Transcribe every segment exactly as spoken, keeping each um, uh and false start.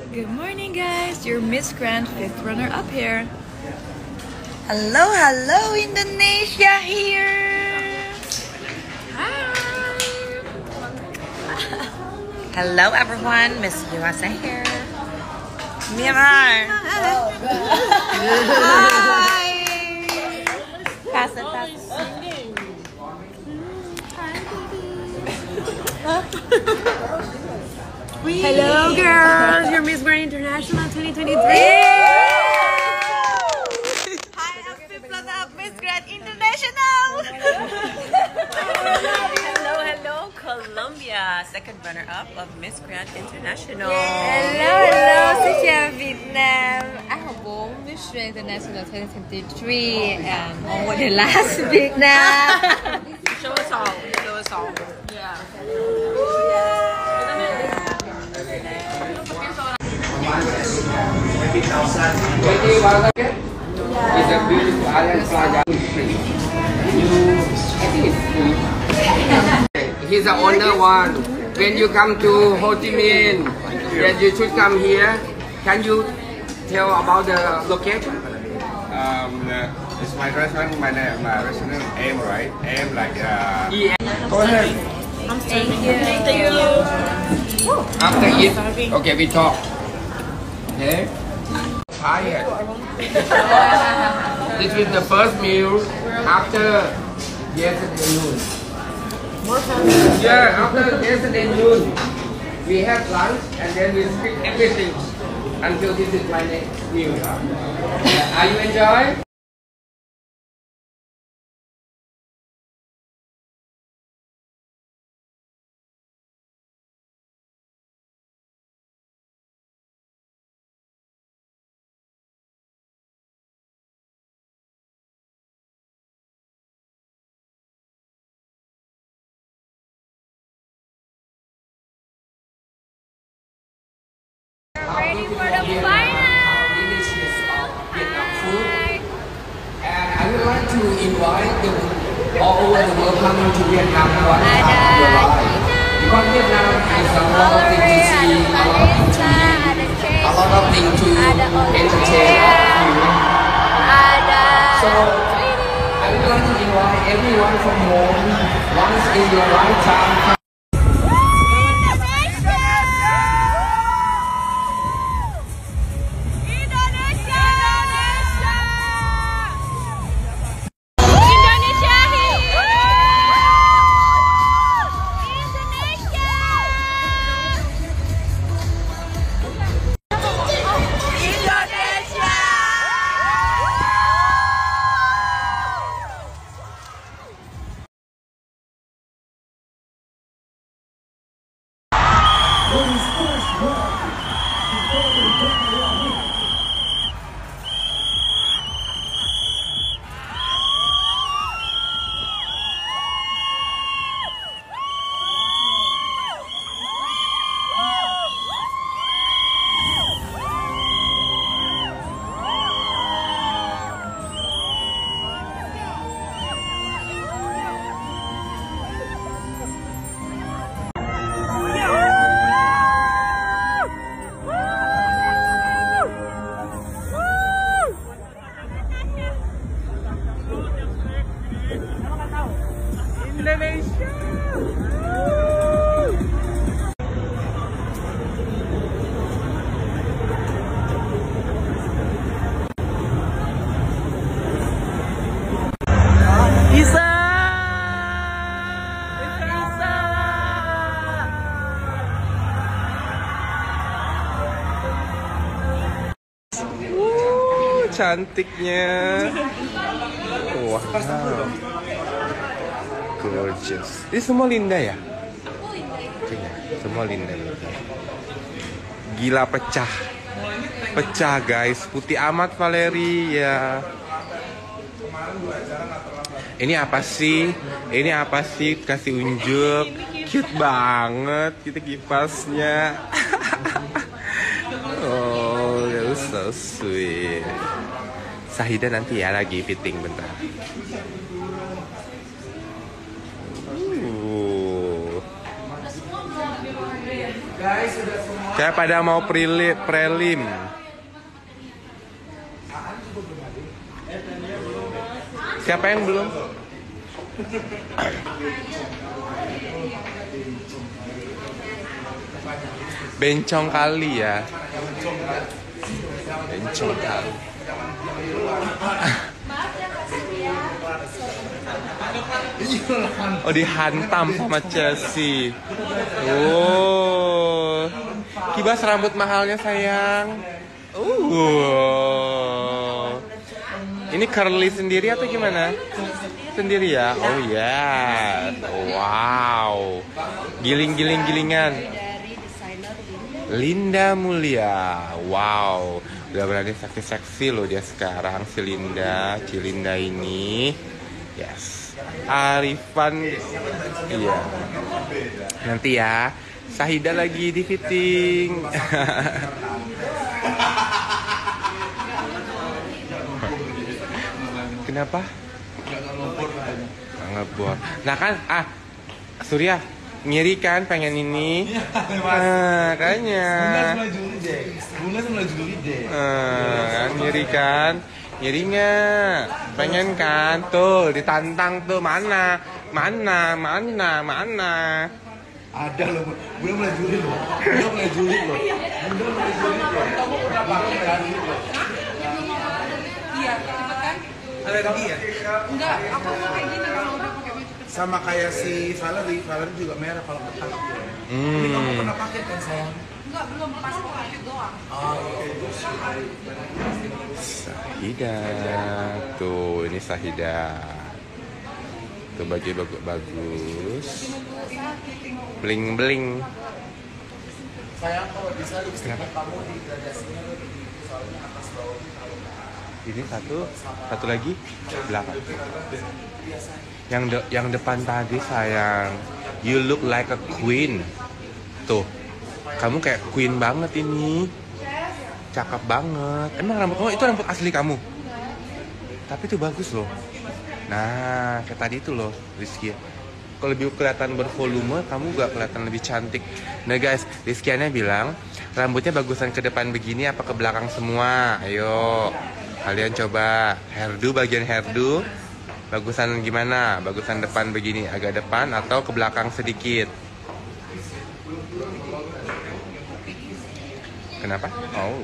Good morning, guys. Your Miss Grand fifth runner-up here. Hello, hello, Indonesia here. Hi. Hello, everyone. Miss U S A here. Myanmar. Hi. Pass it, pass it. Hello, girls. Your Miss Grand International twenty twenty-three. Hi, I'm fifth runner-up Miss Grand International. Hello, hello, Colombia, second runner-up of Miss Grand International. Hello, hello. Xin chào Việt Nam. I have won Miss Grand International twenty twenty-three and over the last Việt Nam. Show us all, show us all. Yeah. It's a beautiful island, Playa Free. I think it's free. He's the owner one. When you come to Ho Chi Minh, then you should come here. Can you tell about the location? Um, uh, it's my restaurant, my name, my restaurant aim, right? Aim like uh. Yeah. Go ahead. Thank you. Thank you. After it, okay, we talk. Okay. Tired. This is the first meal after yesterday noon. Yeah, after yesterday noon, we have lunch and then we skip everything until this is my next meal. Are you enjoying? Ready for the final. And I would like to invite the all over the world coming to Vietnam one time in your life. Because Vietnam has a lot of things to see, a lot of things to eat, a lot of things to entertain you. So I would like to invite everyone from home once in your lifetime. Cantiknya. Wow. Gorgeous. Ini semua Linda ya? Iya, semua Linda. Gila pecah. Pecah guys. Putih amat Valeri ya. Ini apa sih? Ini apa sih? Kasih unjuk. Cute banget. Kita kipasnya. Oh, that's so sweet. Sahida nanti ya lagi fitting bentar. Uh. Guys, sudah semua. Kayak pada mau prelim, prelim. Siapa yang belum? Bencong kali ya. Bencong kali. Oh, dihantam sama Chelsea. Oh, kibas rambut mahalnya sayang. Uh, ini curly sendiri atau gimana? Sendiri ya. Oh ya, yes. Wow. Giling-giling gilingan. Linda Mulia. Wow. Udah berani seksi-seksi loh dia sekarang, si Linda, Cilinda ini. Yes. Arifan, iya. Nanti ya, Sahida lagi di fitting. Kenapa? Nggak ngebor. Nah kan, ah, Surya ngiri kan pengen ini. Nah, kayaknya. Bunga sembilan Juli deh. Nah, kan ngiri kan? Ngiri nggak? Pengen kan? Tuh, ditantang tuh, mana? Mana? Mana? Mana? Ada loh, bulan mulai Juli loh. Bulan mulai Juli loh. Bulan mulai Juli loh. Kamu udah pakai kan? Iya, cepet kan? Alergi ya? Enggak, aku mau kayak gini kalau udah pakai baju. Sama kayak si Valerie, Valerie juga merah kalau ketat. Ini kamu pernah pakai kan sayang? Enggak, belum pas aku pakai doang. Sahida. Tuh, ini Sahida. Tuh baju bagus bagus. Bling-bling. Sayang kalau bisa lipstiknya kamu di gradasinya lebih soalnya atas bawah. Ini satu, satu lagi belakang. Yang de, yang depan tadi sayang, you look like a queen. Tuh, kamu kayak queen banget ini, cakep banget. Emang rambut kamu itu rambut asli kamu? Tapi itu bagus loh. Nah, kayak tadi itu loh, Rizky. Kalau lebih kelihatan bervolume, kamu gak kelihatan lebih cantik. Nah guys, Rizkyanya bilang rambutnya bagusan ke depan begini apa ke belakang semua? Ayo. Kalian coba hairdo, bagian hairdo bagusan gimana? Bagusan depan begini, agak depan atau ke belakang sedikit? Kenapa? Oh.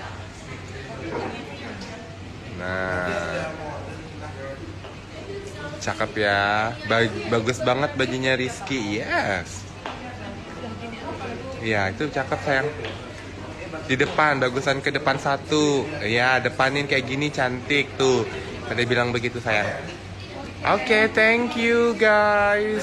Nah. Cakep ya. Bagus banget bajunya Rizky. Yes. Iya, itu cakep sayang. Di depan, bagusan ke depan satu. Ya, depanin kayak gini cantik tuh. Pada bilang begitu sayang. Oke, okay, thank you guys.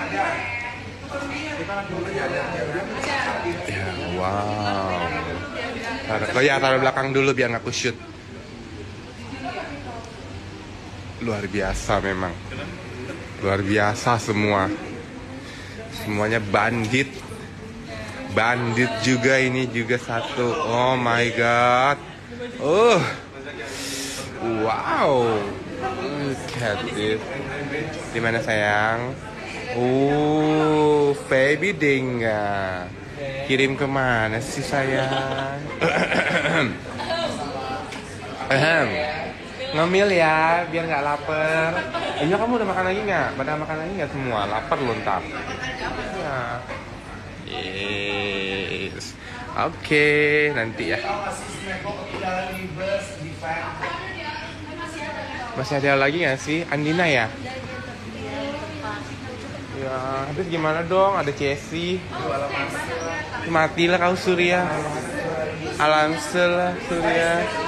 Ya, wow. Taruh, oh ya, taruh belakang dulu biar aku shoot. Luar biasa memang. Luar biasa semua. Semuanya bandit. Bandit juga ini juga satu. Oh my god. Oh. Wow. Look at this. Dimana sayang? Oh, baby Dingga. Kirim kemana sih sayang? Ahem. Ngemil ya, biar nggak lapar. Iya, kamu udah makan lagi nggak? Pada makan lagi nggak semua? Lapar loh ntar. Ya. Yes. Oke, okay, nanti ya. Masih ada lagi nggak sih? Andina ya? Ya, habis gimana dong? Ada Cesi. Matilah kau Surya. Alhamdulillah Surya.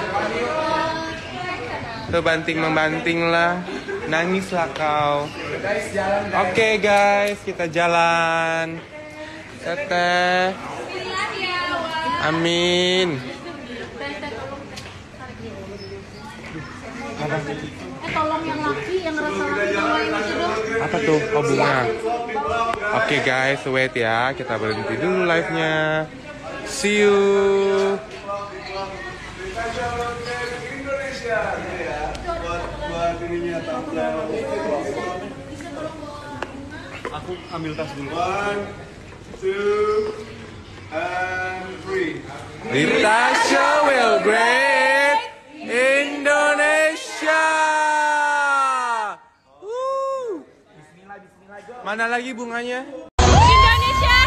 Tuh banting membanting lah. Nangislah kau. Oke okay, guys, kita jalan. Teteh. Amin. Apa? Eh, tolong yang laki, yang rasa laki bawain itu dong. Apa tuh? Oh, bunga. Oke okay, guys, wait ya. Kita berhenti dulu live-nya. See you. Aku ambil tas dulu. One, two, Litasha will great Indonesia. Woo. Mana lagi bunganya? Indonesia.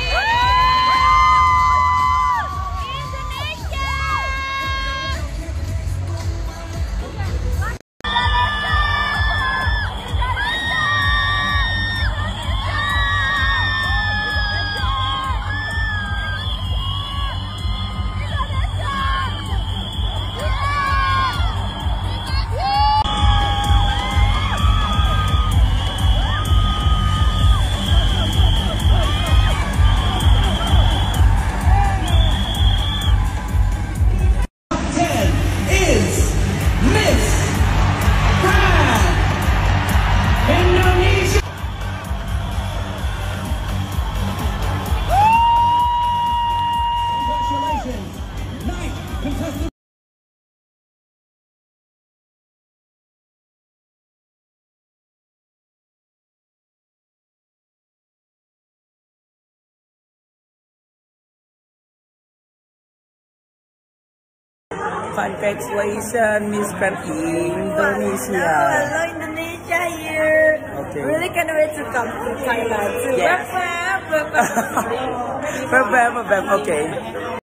Congratulations, Miss Grand Indonesia. Hello, Indonesia here. Okay. Really can't wait to come to Thailand. Yes. Bye bye. Bye bye, bye bye. Okay.